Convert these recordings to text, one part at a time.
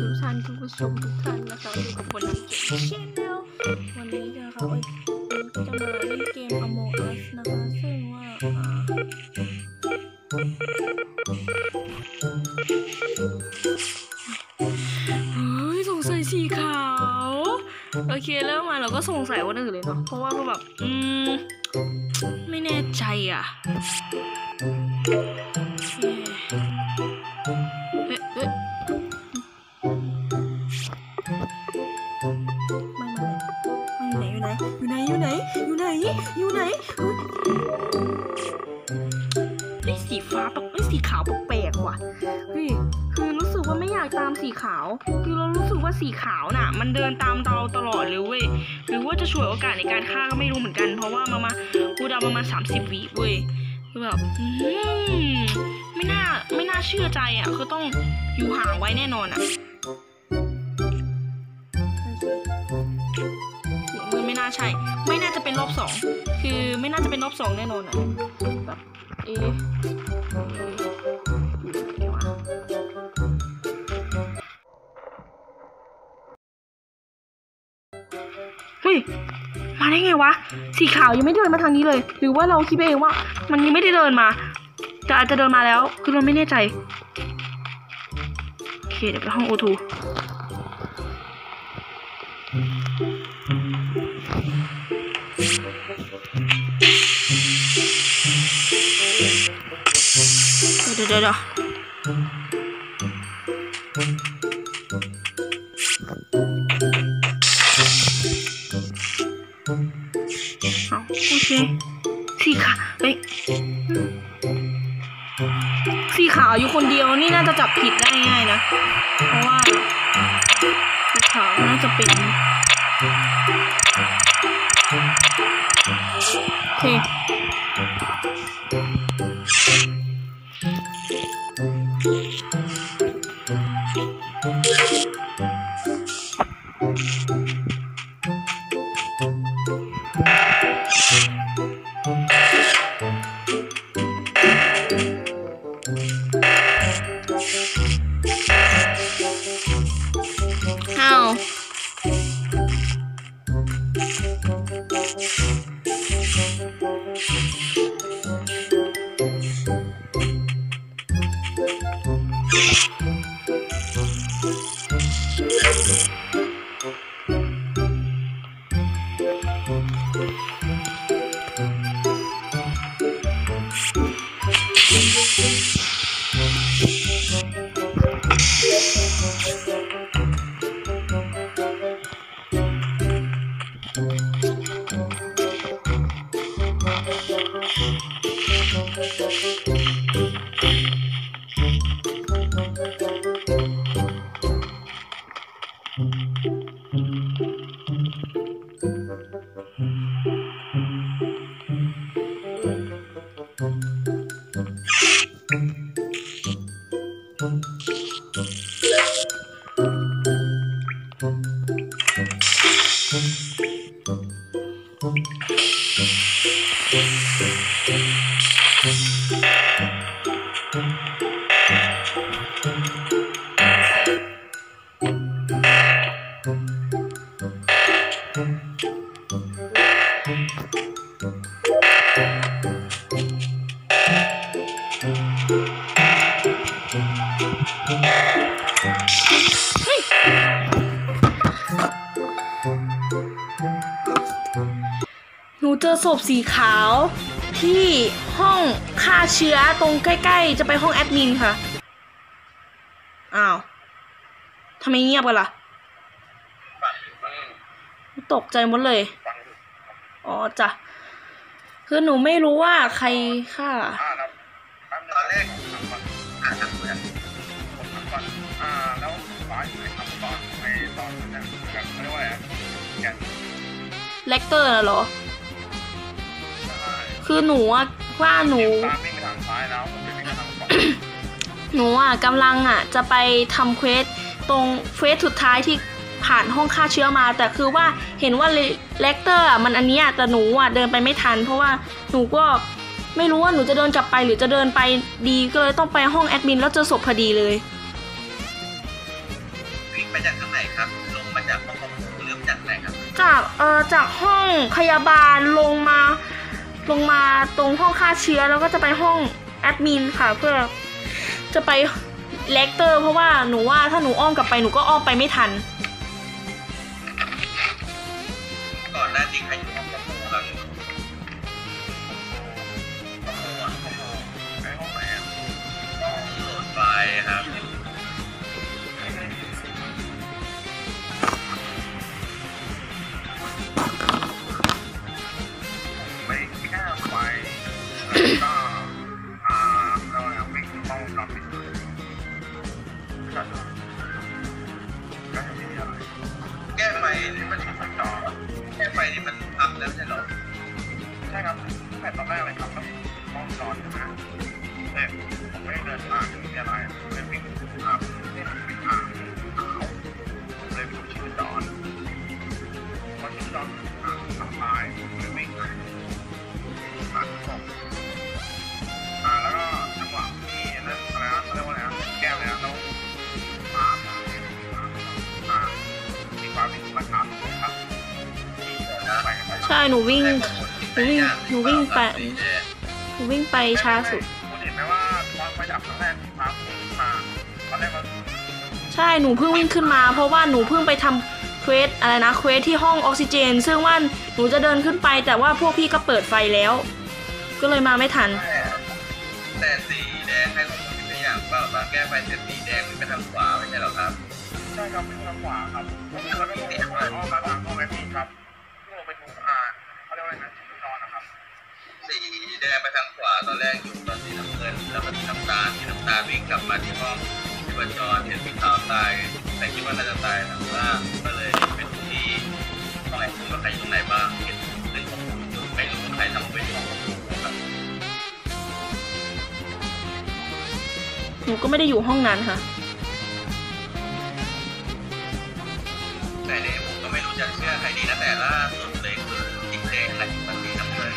ทุกท่านคุณผู้ชมทุกท่านนะคะอยู่กับบนเกมชแนลวันนี้นะคะก็จะมาเล่นเกม Among Us นะคะซึ่งว่าสงสัยสีขาวโอเคเริ่มมาเราก็สงสัยว่าอื่นเลยเนาะเพราะว่าแบบไม่แน่ใจอ่ะอยู่ไหนไอ้สีฟ้าไอ้สีขาวแปลกๆว่ะเฮ้ยคือรู้สึกว่าไม่อยากตามสีขาวคือเรารู้สึกว่าสีขาวน่ะมันเดินตามเราตลอดเลยเว้ยหรือว่าจะช่วยโอกาสในการฆ่าก็ไม่รู้เหมือนกันเพราะว่ากูเดาประมาณ30 วิเว้ยคือแบบไม่น่าเชื่อใจอ่ะคือต้องอยู่ห่างไว้แน่นอนอ่ะมือไม่น่าใช่ไม่น่าจะเป็นรอบ2คือไม่น่าจะเป็นรอบ2แน่นอนอ่ะแบบเฮ้ยมาได้ไงวะสีขาวยังไม่เดินมาทางนี้เลยหรือว่าเราคิดเองว่ามันยังไม่ได้เดินมาแต่อาจจะเดินมาแล้วคือเราไม่แน่ใจโอเคเดี๋ยวไปห้องโอทูเดี๋ยวโอเคสีขาวเฮ้ยสีขาวอยู่คนเดียวนี่น่าจะจับผิดได้ง่ายนะเพราะว่าสีขาวน่าจะเป็นโอเคหนูเจอศพสีขาวที่ห้องฆ่าเชื้อตรงใกล้ๆจะไปห้องแอดมินค่ะอ้าวทำไมเงียบกันล่ะตกใจหมดเลยอ๋อจ้ะคือหนูไม่รู้ว่าใครฆ่าตอนแรกแล้วฝ่ายไปทำตอนนั้นเขาเรียกว่าอะไรเลคเตอร์เหรอคือหนูว่าหนูกำลังจะไปทำเควสตรงเควสสุดท้ายที่ผ่านห้องฆ่าเชื้อมาแต่คือว่าเห็นว่าเลคเตอร์มันอันนี้แต่หนูเดินไปไม่ทันเพราะว่าหนูก็ไม่รู้ว่าหนูจะเดินกลับไปหรือจะเดินไปดีก็เลยต้องไปห้องแอดมินแล้วเจอศพพอดีเลยวไปจากทางไหนครับลงมาจากห้องควบคุมหรือจากไหนครับจากห้องพยาบาลลงมาตรงห้องฆ่าเชื้อแล้วก็จะไปห้องแอดมินค่ะเพื่อจะไปเลคเตอร์เพราะว่าหนูว่าถ้าหนูอ้อมกลับไปหนูก็อ้อมไปไม่ทันก่อนหน้านี้ใครอยู่ห้องควบคุมครับในห้องไหนอ่ะห้องโหลดไฟล์ครับไม่กล้าไปแล้วก็เราวิ่งห้องรับผิดก็จะมีอะไรแก้ไฟนี่มันแก้ไฟนี่มันพังแล้วใช่หรอใช่ครับแต่ตอนแรกเลยครับก็ห้องนอนใช่ไหมแต่ผมไม่ได้เดินผ่านมีอะไรเลยวิ่งผ่านนี่มันวิ่งผ่านเลยไปดูชีพจรพอชีพจรทำลายเลยวิ่งผ่านห้องแล้วก็จังหวะที่นั่นอะไรนะเขาเรียกว่าอะไรนะแก้วเลยนะแล้วฟ้ามีฟ้าวิ่งมาถามครับใช่หนูวิ่งไปช้าสุดคุณเห็นไหมว่าตอนไปดับครั้งแรกที่ฟ้าพุ่งมาตอนแรกเราใช่หนูเพิ่งวิ่งขึ้นมาเพราะว่าหนูเพิ่งไปทำเควสอะไรนะเควสที่ห้องออกซิเจนซึ่งว่าหนูจะเดินขึ้นไปแต่ว่าพวกพี่ก็เปิดไฟแล้วก็เลยมาไม่ทันแต่สีแดงให้ผมเป็นตัวอย่างเปล่าตอนแก้ไฟเสร็จสีแดงไปทางขวาไม่ใช่หรอครับใช่ครับเป็นทางขวาครับแล้วก็ลงไปห้องมาทางห้องไอพีครับที่ลงไปทุกเขาเรียกว่าอะไรนะที่นอนนะครับสีแดงไปทางขวาตอนแรกอยู่ตอนสีน้ำเงินแล้วก็สีน้ำตาลวิ่งกลับมาที่ห้องชีพจรเห็นสีขาวตายแต่คิดว่าน่าจะตายทางล่างก็เลยเป็นที่ห้องไอพีว่าใครอยู่ตรงไหนบ้างเห็นเรื่องของอยู่ไม่รู้ว่าใครทำเป็นห้องครับหนูก็ไม่ได้อยู่ห้องนั้นค่ะแต่เนี่ยผมก็ไม่รู้จะเชื่อใครดีนะแต่ล่าสุดเลยคือติ๊กแดงอะไรมันสีน้ำเงิน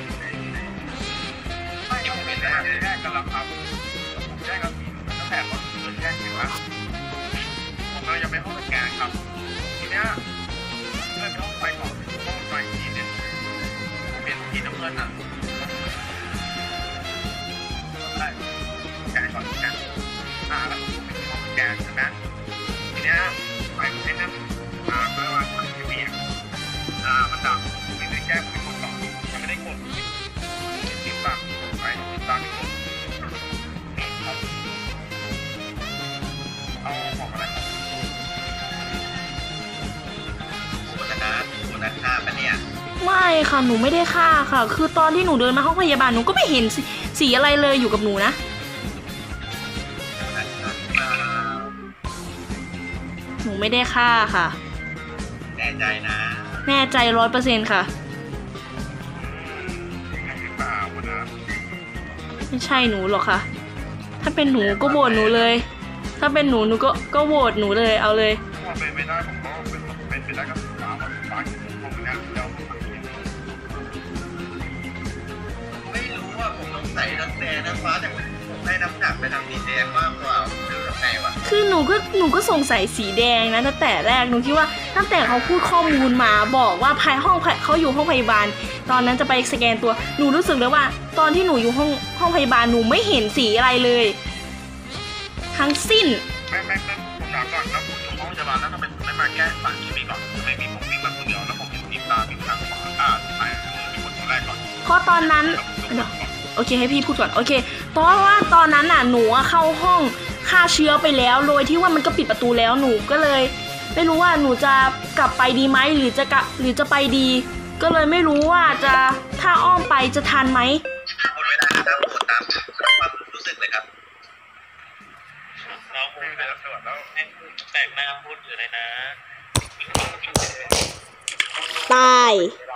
ที่ผมเห็นแรกกันแล้วครับผมแยกกับสีตั้งแต่ก่อนเกิดแยกอยู่แล้วผมเลยจะไปห้องแกนครับทีเนี้ยเลื่อนห้องไปก่อนห้องไปทีเนี่ยผมเห็นสีน้ำเงินอ่ะได้แกนก่อนแกนแล้วผมไปที่ห้องแกนใช่ไหมทีเนี้ยไปผมให้นั่งเมื่อวานมันไม่มีมันดับไม่ได้แก้ไม่กดหรอกยังไม่ได้กดติดตามไปติดตามอีกคนครับเอาของอะไรคุณฆ่าปะเนี่ยไม่ค่ะหนูไม่ได้ฆ่าค่ะคือตอนที่หนูเดินมาห้องพยาบาลหนูก็ไม่เห็นสีอะไรเลยอยู่กับหนูนะหนูไม่ได้ฆ่าค่ะแน่ใจนะแน่ใจ100%ค่ะไม่ใช่หนูหรอกค่ะถ้าเป็นหนูก็โหวตหนูเลยถ้าเป็นหนูก็โหวตหนูเลยเอาเลยเป็นไม่ได้ผมก็เป็นไปได้ก็ฟ้าผมเนี่ยเดี๋ยวไม่รู้ว่าผมต้องใส่น้ำแดงนะฟ้าแต่ผมให้น้ำหนักไปทางสีแดงมากกว่าคือทำไงวะคือหนูก็สงสัยสีแดงนะตั้งแต่แรกหนูคิดว่าตั้งแต่เขาพูดข้อมูลมาบอกว่าภายห้องเขาอยู่ห้องพยาบาลตอนนั้นจะไปสแกนตัวหนูรู้สึกเลยว่าตอนที่หนูอยู่ห้องพยาบาลหนูไม่เห็นสีอะไรเลยทั้งสิ้นไม่ผมถามก่อนแล้วคุณอยู่ห้องพยาบาลแล้วทำไมคุณไม่มาแก้สารเคมีก่อนทำไมมีผมวิ่งมาคนเดียวแล้วผมเห็นทีมตาวิ่งทางขวาไปมีคนคนแรกก่อนเพราะตอนนั้นโอเคให้พี่พูดก่อนโอเคเพราะว่าตอนนั้นน่ะหนูเข้าห้องฆ่าเชื้อไปแล้วโดยที่ว่ามันก็ปิดประตูแล้วหนูก็เลยไม่รู้ว่าหนูจะกลับไปดีไหมหรือจะไปดีก็เลยไม่รู้ว่าจะถ้าอ้อมไปจะทันไหมหมดเวลาแล้วครับโหวตตามความรู้สึกเลยครับน้องพูดไปแล้วสวัสดีแล้วแตกหน้าพูดอยู่เลยนะตาย